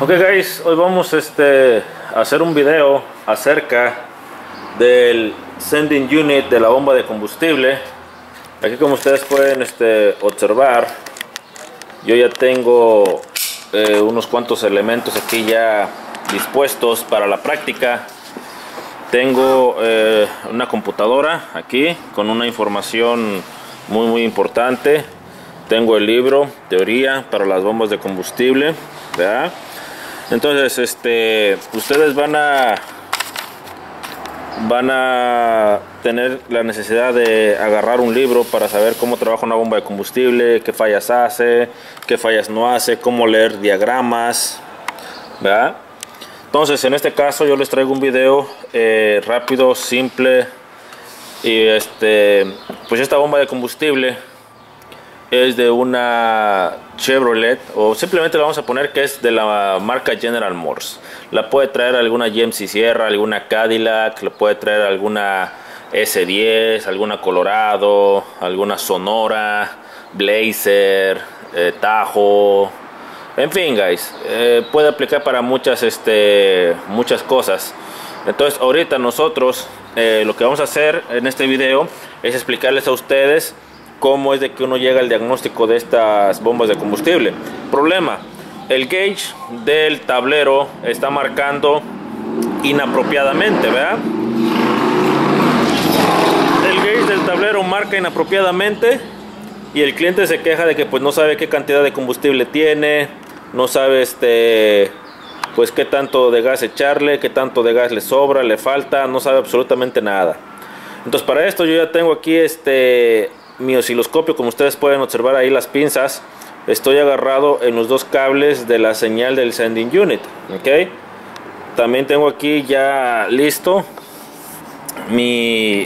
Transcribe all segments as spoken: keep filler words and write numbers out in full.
Ok guys, hoy vamos este, a hacer un video acerca del sending unit de la bomba de combustible. Aquí, como ustedes pueden este, observar, yo ya tengo eh, unos cuantos elementos aquí ya dispuestos para la práctica. Tengo eh, una computadora aquí con una información muy muy importante. Tengo el libro Teoría para las bombas de combustible, ¿verdad? Entonces, este, ustedes van a van a tener la necesidad de agarrar un libro para saber cómo trabaja una bomba de combustible, qué fallas hace, qué fallas no hace, cómo leer diagramas, ¿verdad? Entonces, en este caso yo les traigo un video eh, rápido, simple. Y este, pues esta bomba de combustible es de una Chevrolet, o simplemente le vamos a poner que es de la marca General Motors. La puede traer alguna G M C Sierra, alguna Cadillac, le puede traer alguna S diez, alguna Colorado, alguna Sonora, Blazer, eh, Tahoe. En fin, guys, eh, puede aplicar para muchas, este, muchas cosas. Entonces, ahorita nosotros eh, lo que vamos a hacer en este video es explicarles a ustedes cómo es de que uno llega al diagnóstico de estas bombas de combustible. Problema: el gauge del tablero está marcando inapropiadamente, ¿verdad? El gauge del tablero marca inapropiadamente y el cliente se queja de que pues no sabe qué cantidad de combustible tiene, no sabe este pues qué tanto de gas echarle, qué tanto de gas le sobra, le falta, no sabe absolutamente nada. Entonces, para esto yo ya tengo aquí este mi osciloscopio. Como ustedes pueden observar ahí las pinzas, estoy agarrado en los dos cables de la señal del sending unit, ¿ok? También tengo aquí ya listo mi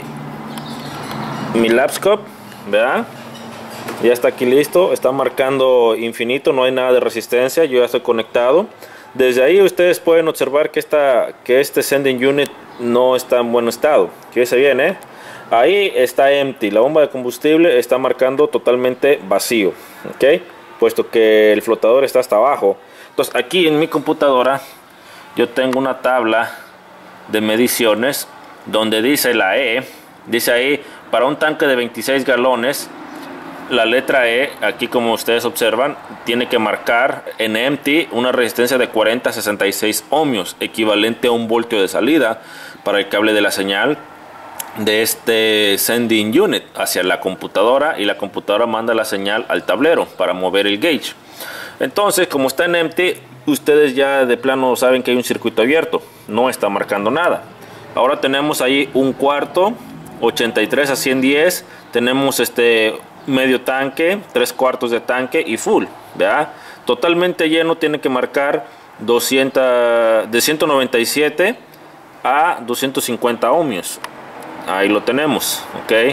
mi lapscope, ¿verdad? Ya está aquí listo, está marcando infinito, no hay nada de resistencia, yo ya estoy conectado. Desde ahí ustedes pueden observar que, esta, que este sending unit no está en buen estado. Fíjense bien, ¿eh? Ahí está empty, la bomba de combustible está marcando totalmente vacío, ¿ok? Puesto que el flotador está hasta abajo. Entonces, aquí en mi computadora yo tengo una tabla de mediciones donde dice la E, dice ahí, para un tanque de veintiséis galones, la letra E, aquí como ustedes observan, tiene que marcar en empty una resistencia de cuarenta a sesenta y seis ohmios, equivalente a un voltio de salida para el cable de la señal de este sending unit hacia la computadora, y la computadora manda la señal al tablero para mover el gauge. Entonces, como está en empty, ustedes ya de plano saben que hay un circuito abierto, no está marcando nada. Ahora tenemos ahí un cuarto, ochenta y tres a ciento diez, tenemos este medio tanque, tres cuartos de tanque y full, ¿verdad? Totalmente lleno tiene que marcar doscientos, de ciento noventa y siete a doscientos cincuenta ohmios. Ahí lo tenemos, ok.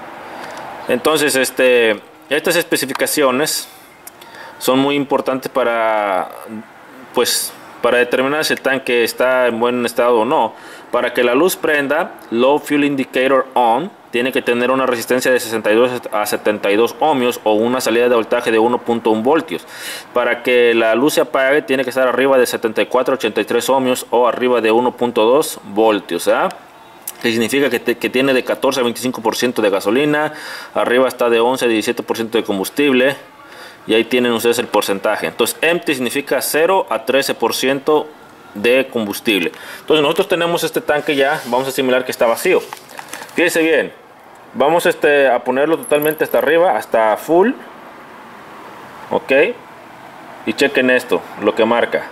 Entonces, este, estas especificaciones son muy importantes para, pues, para determinar si el tanque está en buen estado o no. Para que la luz prenda, low fuel indicator on, tiene que tener una resistencia de sesenta y dos a setenta y dos ohmios o una salida de voltaje de uno punto uno voltios. Para que la luz se apague, tiene que estar arriba de setenta y cuatro a ochenta y tres ohmios o arriba de uno punto dos voltios, ¿eh? Que significa que, te, que tiene de catorce a veinticinco por ciento de gasolina, arriba está de once a diecisiete por ciento de combustible, y ahí tienen ustedes el porcentaje. Entonces, empty significa cero a trece por ciento de combustible. Entonces, nosotros tenemos este tanque ya, vamos a simular que está vacío. Fíjense bien, vamos este, a ponerlo totalmente hasta arriba, hasta full, ok, y chequen esto, lo que marca.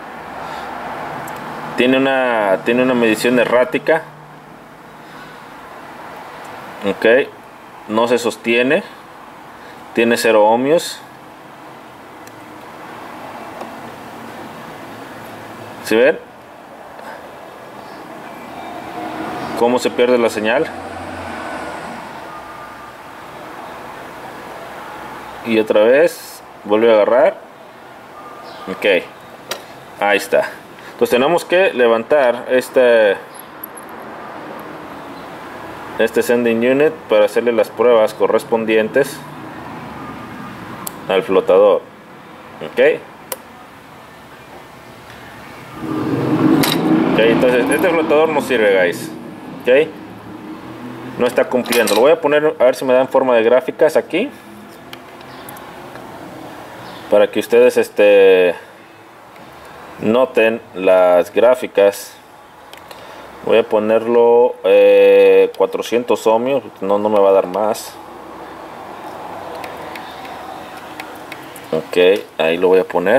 Tiene una, tiene una medición errática, ok, no se sostiene, tiene cero ohmios. ¿Sí ven cómo se pierde la señal? Y otra vez vuelve a agarrar, ok, ahí está. Entonces tenemos que levantar este este sending unit para hacerle las pruebas correspondientes al flotador, ok. entonces este flotador no sirve, guys. Ok, no está cumpliendo. Lo voy a poner a ver si me dan forma de gráficas aquí, para que ustedes este noten las gráficas. Voy a ponerlo eh, cuatrocientos ohmios, no, no me va a dar más. Ok, ahí lo voy a poner.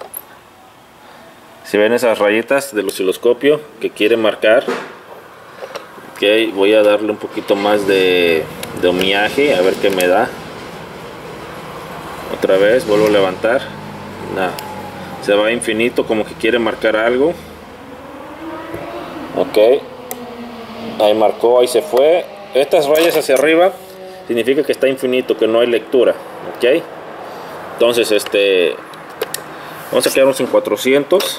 Si ven esas rayitas del osciloscopio que quiere marcar, ok, voy a darle un poquito más de, de ohmiaje, a ver qué me da. Otra vez, vuelvo a levantar. Nah, se va a infinito, como que quiere marcar algo. Ok, ahí marcó, ahí se fue. Estas rayas hacia arriba significa que está infinito, que no hay lectura. Ok, entonces este vamos a quedarnos en cuatrocientos.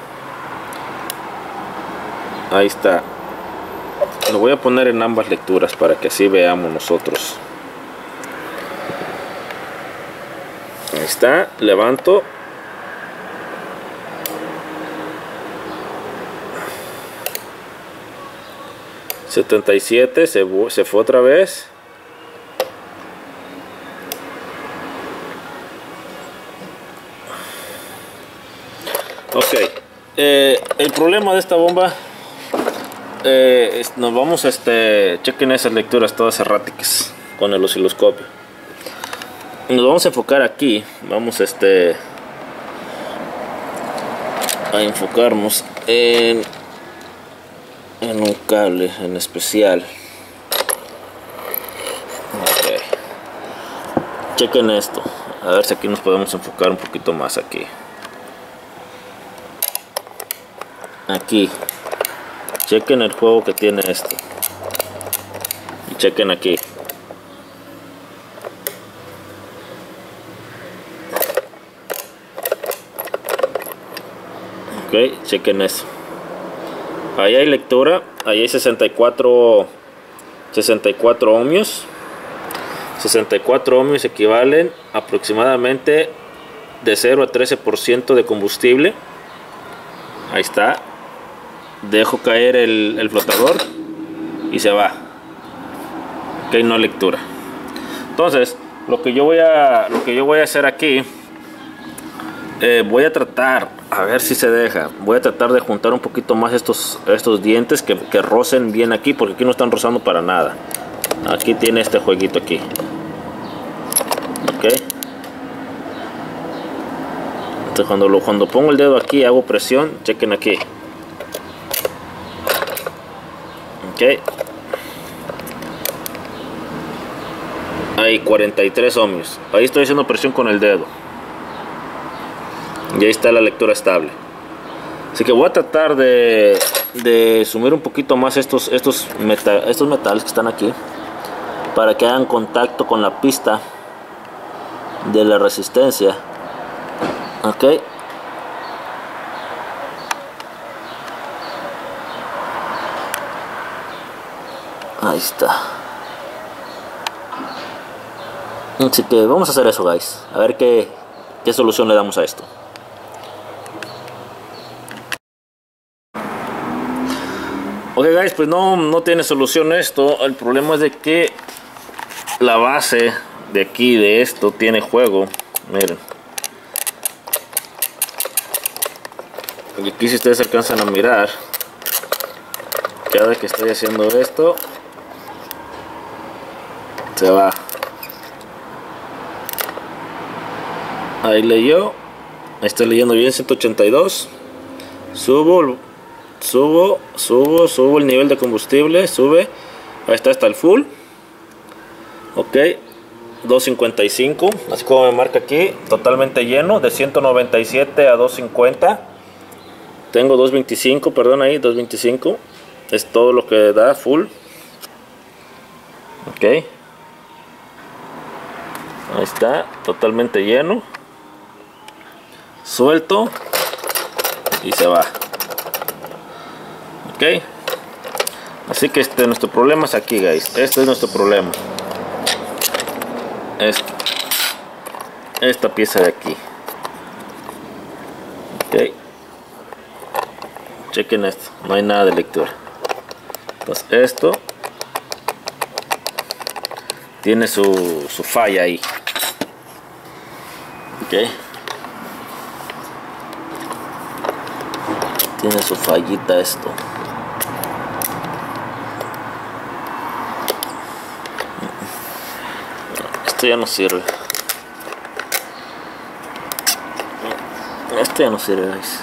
Ahí está. Lo voy a poner en ambas lecturas para que así veamos nosotros. Ahí está, levanto. setenta y siete, se, se fue otra vez. Ok, eh, el problema de esta bomba, eh, es, nos vamos a este, chequen esas lecturas todas erráticas con el osciloscopio. Nos vamos a enfocar aquí, vamos este, a enfocarnos en, en un cable en especial. Okay. Chequen esto, a ver si aquí nos podemos enfocar un poquito más aquí. Aquí, chequen el juego que tiene esto y chequen aquí. Ok, chequen eso. Ahí hay lectura, ahí hay sesenta y cuatro ohmios. sesenta y cuatro ohmios equivalen aproximadamente de cero a trece por ciento de combustible. Ahí está. Dejo caer el, el flotador y se va. Ok, no lectura. Entonces, lo que yo voy a, lo que yo voy a hacer aquí, eh, voy a tratar, a ver si se deja. Voy a tratar de juntar un poquito más estos, estos dientes que, que rocen bien aquí, porque aquí no están rozando para nada. Aquí tiene este jueguito aquí. Ok. Entonces, cuando, lo, cuando pongo el dedo aquí, hago presión, chequen aquí. Ok, hay cuarenta y tres ohmios. Ahí estoy haciendo presión con el dedo y ahí está la lectura estable. Así que voy a tratar de, de sumir un poquito más estos, estos, meta, estos metales que están aquí, para que hagan contacto con la pista de la resistencia. Ok, ahí está. Así que vamos a hacer eso, guys. A ver qué, qué solución le damos a esto. Ok, guys, pues no, no tiene solución esto. El problema es de que la base de aquí, de esto, tiene juego. Miren. Aquí, si ustedes alcanzan a mirar, cada vez que estoy haciendo esto, se va. Ahí leyó. Ahí estoy leyendo bien, ciento ochenta y dos. Subo, subo, subo, subo el nivel de combustible, sube. Ahí está, hasta el full. Ok, doscientos cincuenta y cinco, así como me marca aquí, totalmente lleno, de ciento noventa y siete a doscientos cincuenta. Tengo doscientos veinticinco, perdón, ahí, doscientos veinticinco. Es todo lo que da full. Ok. Ahí está, totalmente lleno. Suelto. Y se va. Ok. Así que este, nuestro problema es aquí, guys. Este es nuestro problema. Este. Esta pieza de aquí. Ok. Chequen esto, no hay nada de lectura. Entonces esto tiene su, su falla ahí. Ok. Tiene su fallita esto. Esto ya no sirve. Esto ya no sirve, guys.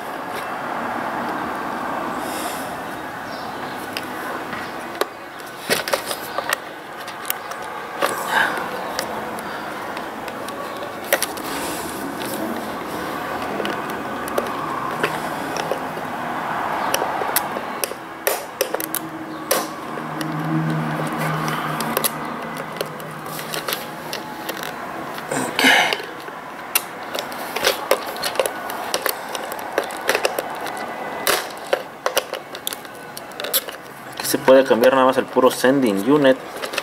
Se puede cambiar nada más el puro sending unit.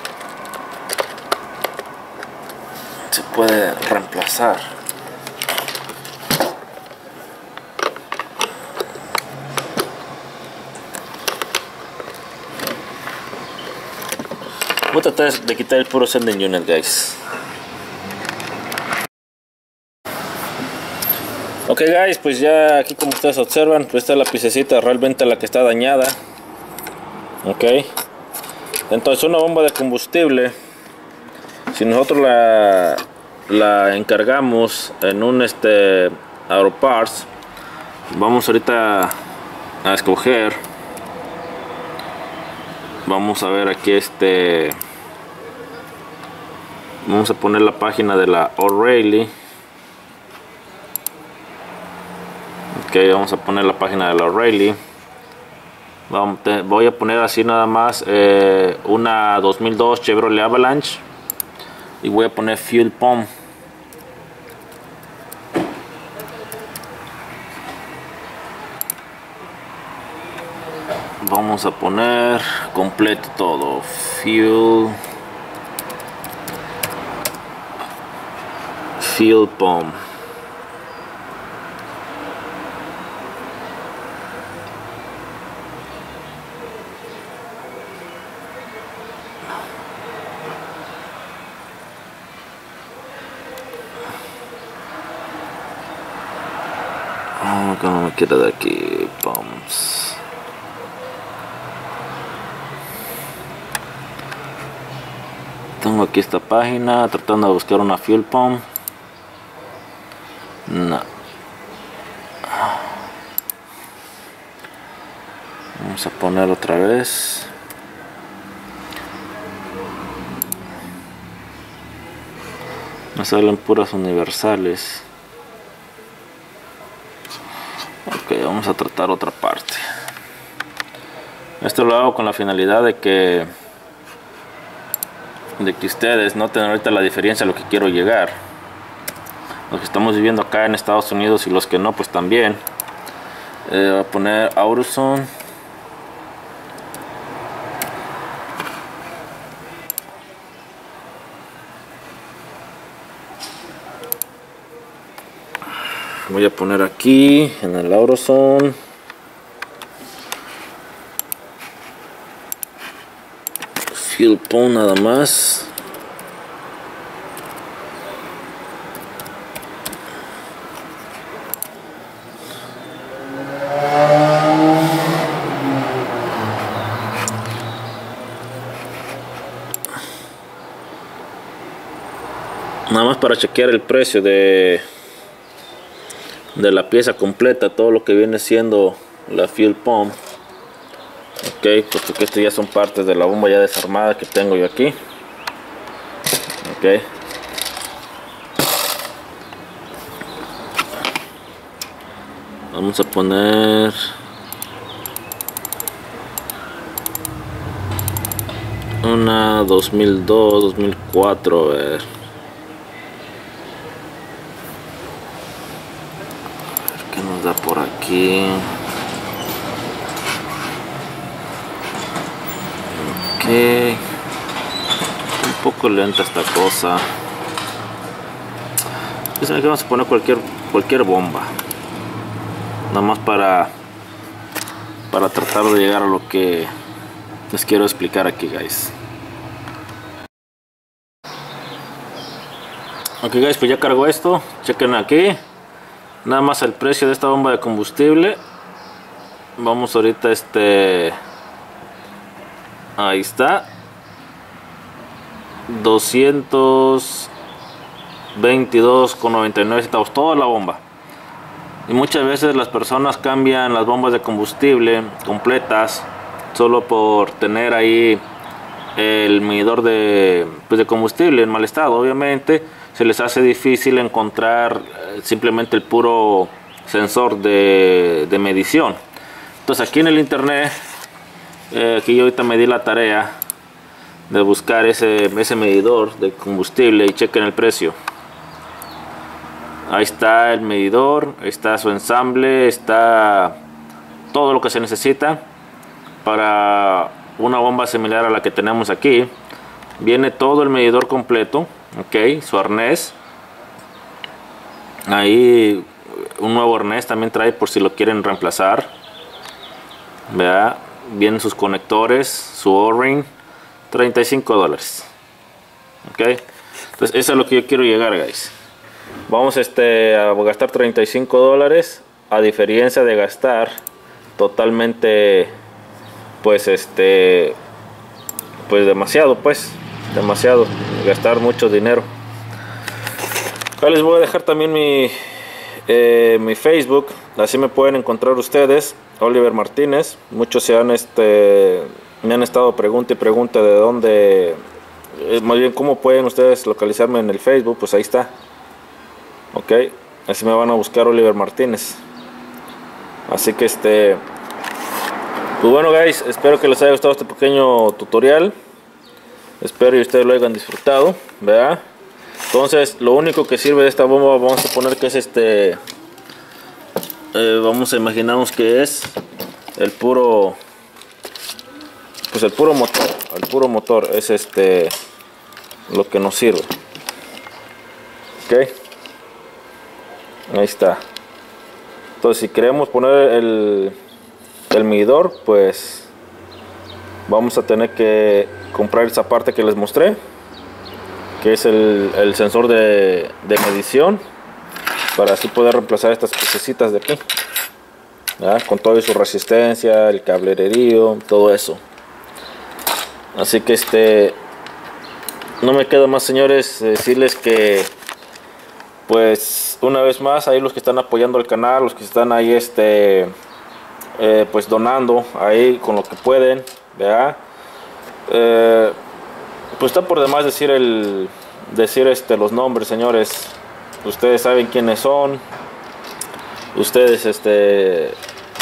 Se puede reemplazar. Voy a tratar de quitar el puro sending unit, guys. Ok, guys, pues ya aquí como ustedes observan, pues esta es la piececita realmente la que está dañada. Ok, entonces una bomba de combustible, si nosotros la, la encargamos en un este Auto Parts, vamos ahorita a escoger, vamos a ver aquí este, vamos a poner la página de la O'Reilly. Ok, vamos a poner la página de la O'Reilly. Voy a poner así nada más eh, una dos mil dos Chevrolet Avalanche y voy a poner Fuel Pump. Vamos a poner completo todo, Fuel Fuel Pump. Oh, que no me quiero de aquí, pumps. Tengo aquí esta página tratando de buscar una fuel pump. No. Vamos a poner otra vez. Me salen puras universales. Ok, vamos a tratar otra parte. Esto lo hago con la finalidad de que de que ustedes noten ahorita la diferencia a lo que quiero llegar. Los que estamos viviendo acá en Estados Unidos y los que no, pues también. Eh, voy a poner AutoZone. Voy a poner aquí en el AutoZone. Fuel Pump nada más. Nada más para chequear el precio de de la pieza completa, todo lo que viene siendo la fuel pump. Ok, pues porque estos ya son partes de la bomba ya desarmada que tengo yo aquí. Ok, vamos a poner una dos mil dos, dos mil cuatro, a ver. ¿Qué nos da por aquí? Ok, un poco lenta esta cosa. Pienso que vamos a poner cualquier cualquier bomba, nada más para para tratar de llegar a lo que les quiero explicar aquí, guys. Ok, guys, pues ya cargo esto. Chequen aquí nada más el precio de esta bomba de combustible. Vamos ahorita este ahí está, doscientos veintidós con noventa y nueve centavos toda la bomba. Y muchas veces las personas cambian las bombas de combustible completas solo por tener ahí el medidor de, pues de combustible en mal estado. Obviamente se les hace difícil encontrar simplemente el puro sensor de, de medición. Entonces aquí en el internet, eh, aquí yo ahorita me di la tarea de buscar ese, ese medidor de combustible y chequen el precio. Ahí está el medidor, ahí está su ensamble, está todo lo que se necesita para una bomba similar a la que tenemos aquí. Viene todo el medidor completo, ok, su arnés. Ahí un nuevo arnés también trae por si lo quieren reemplazar. Vea, vienen sus conectores, su O-ring, treinta y cinco dólares. Ok, entonces eso es lo que yo quiero llegar, guys. Vamos este, a gastar treinta y cinco dólares, a diferencia de gastar totalmente, pues este, pues demasiado, pues, demasiado, gastar mucho dinero. Acá les voy a dejar también mi, eh, mi Facebook, así me pueden encontrar ustedes, Oliver Martínez. Muchos se han, este, me han estado pregunta y pregunta de dónde, eh, más bien cómo pueden ustedes localizarme en el Facebook, pues ahí está. Ok, así me van a buscar, Oliver Martínez. Así que este, pues bueno, guys, espero que les haya gustado este pequeño tutorial. Espero que ustedes lo hayan disfrutado, ¿verdad? Entonces, lo único que sirve de esta bomba, vamos a poner que es este, eh, vamos a imaginarnos que es el puro, pues el puro motor, el puro motor es este, lo que nos sirve. Ok. Ahí está. Entonces si queremos poner el, el medidor, pues vamos a tener que comprar esa parte que les mostré, que es el, el sensor de, de medición, para así poder reemplazar estas piececitas de aquí, ¿verdad? Con toda su resistencia, el cablerío, todo eso. Así que este, no me queda más, señores, decirles que pues una vez más, ahí los que están apoyando el canal, los que están ahí este eh, pues donando ahí con lo que pueden, ¿verdad? Eh, pues está por demás decir el decir este los nombres, señores. Ustedes saben quiénes son. Ustedes este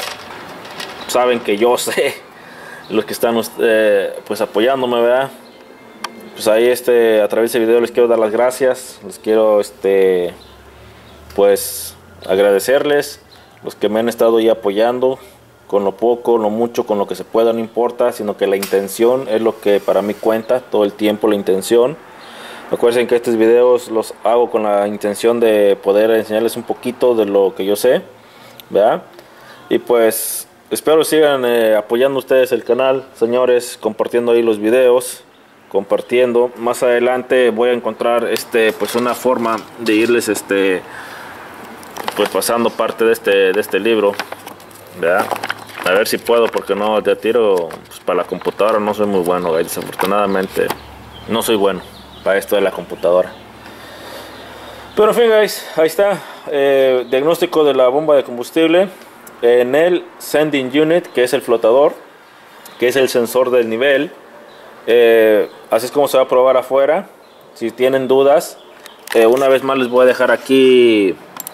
saben que yo sé los que están eh, pues apoyándome, ¿verdad? Pues ahí este a través de este video les quiero dar las gracias, les quiero este pues agradecerles, los que me han estado ahí apoyando con lo poco, lo mucho, con lo que se pueda, no importa, sino que la intención es lo que para mí cuenta todo el tiempo, la intención. Recuerden que estos videos los hago con la intención de poder enseñarles un poquito de lo que yo sé, ¿verdad? Y pues espero sigan eh, apoyando ustedes el canal, señores, compartiendo ahí los videos, compartiendo. Más adelante voy a encontrar este pues una forma de irles este pues pasando parte de este de este libro, ¿verdad? A ver si puedo, porque no de tiro pues, para la computadora no soy muy bueno, guys. Desafortunadamente no soy bueno para esto de la computadora. Pero en fin, guys, ahí está eh, diagnóstico de la bomba de combustible en el sending unit, que es el flotador, que es el sensor del nivel. Eh, así es como se va a probar afuera. Si tienen dudas, eh, una vez más les voy a dejar aquí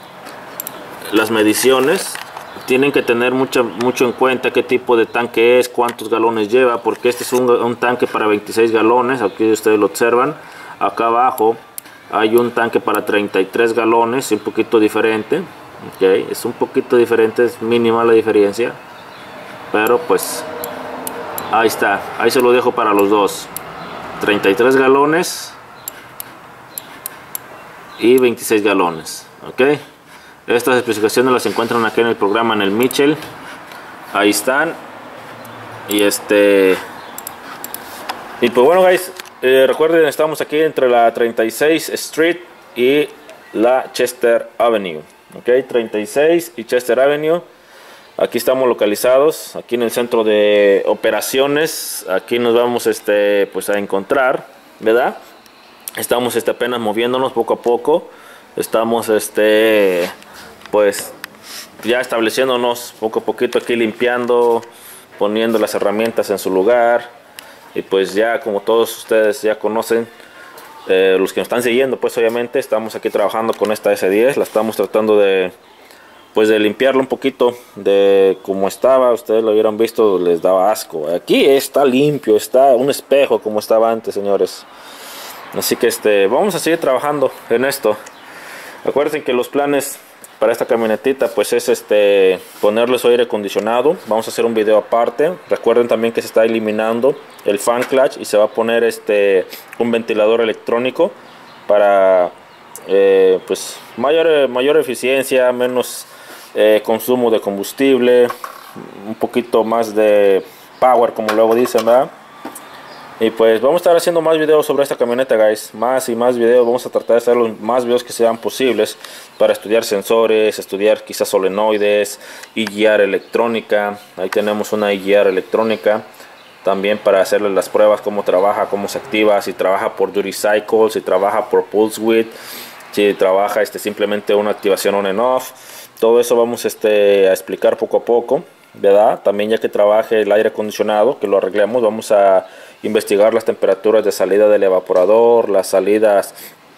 las mediciones. Tienen que tener mucho, mucho en cuenta qué tipo de tanque es, cuántos galones lleva, porque este es un, un tanque para veintiséis galones. Aquí ustedes lo observan. Acá abajo hay un tanque para treinta y tres galones, un poquito diferente. Okay, es un poquito diferente, es mínima la diferencia, pero pues ahí está, ahí se lo dejo para los dos, treinta y tres galones y veintiséis galones. Ok, estas especificaciones las encuentran aquí en el programa, en el Mitchell, ahí están. Y este y pues bueno, guys, eh, recuerden, estamos aquí entre la treinta y seis Street y la Chester Avenue. Ok, treinta y seis y Chester Avenue. Aquí estamos localizados, aquí en el centro de operaciones. Aquí nos vamos este pues a encontrar, ¿verdad? Estamos este apenas moviéndonos poco a poco. Estamos este pues ya estableciéndonos poco a poquito aquí, limpiando, poniendo las herramientas en su lugar. Y pues ya, como todos ustedes ya conocen, eh, los que nos están siguiendo, pues obviamente estamos aquí trabajando con esta ese diez. La estamos tratando de pues de limpiarlo un poquito de como estaba. Ustedes lo hubieran visto, les daba asco. Aquí está limpio, está un espejo como estaba antes, señores. Así que este vamos a seguir trabajando en esto. Acuérdense que los planes para esta camionetita pues es este ponerle su aire acondicionado. Vamos a hacer un video aparte. Recuerden también que se está eliminando el fan clutch y se va a poner este un ventilador electrónico para eh, pues mayor mayor eficiencia, menos Eh, consumo de combustible, un poquito más de power, como luego dicen, ¿verdad? Y pues vamos a estar haciendo más videos sobre esta camioneta, guys. Más y más videos. Vamos a tratar de hacer los más videos que sean posibles para estudiar sensores, estudiar quizás solenoides, E G R electrónica. Ahí tenemos una E G R electrónica también para hacerle las pruebas, cómo trabaja, cómo se activa, si trabaja por duty cycle, si trabaja por pulse width, si trabaja este simplemente una activación on and off. Todo eso vamos este, a explicar poco a poco, ¿verdad? También ya que trabaje el aire acondicionado, que lo arreglemos, vamos a investigar las temperaturas de salida del evaporador, las salidas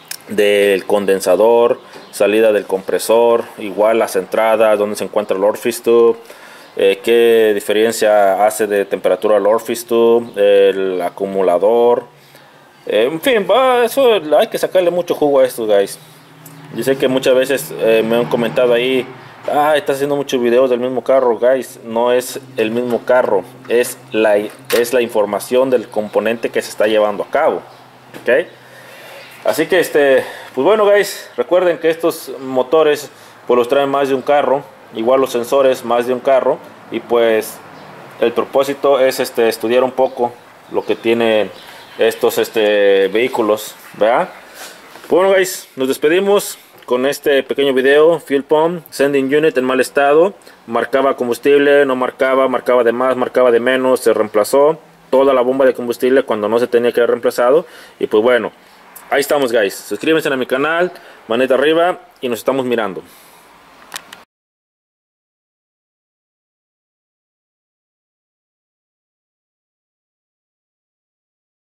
del condensador, salida del compresor, igual las entradas, donde se encuentra el orifice tube, eh, qué diferencia hace de temperatura el orifice tube, el acumulador, eh, en fin, va, eso hay que sacarle mucho jugo a estos, guys. Yo sé que muchas veces eh, me han comentado ahí, ah, estás haciendo muchos videos del mismo carro, guys. No es el mismo carro, es la, es la información del componente que se está llevando a cabo, ¿ok? Así que, este, pues bueno, guys, recuerden que estos motores pues los traen más de un carro, igual los sensores más de un carro, y pues el propósito es este, estudiar un poco lo que tienen estos este, vehículos, ¿verdad? Bueno, guys, nos despedimos con este pequeño video. Fuel pump, sending unit en mal estado. Marcaba combustible, no marcaba, marcaba de más, marcaba de menos. Se reemplazó toda la bomba de combustible cuando no se tenía que haber reemplazado. Y pues bueno, ahí estamos, guys. Suscríbanse a mi canal, manita arriba y nos estamos mirando.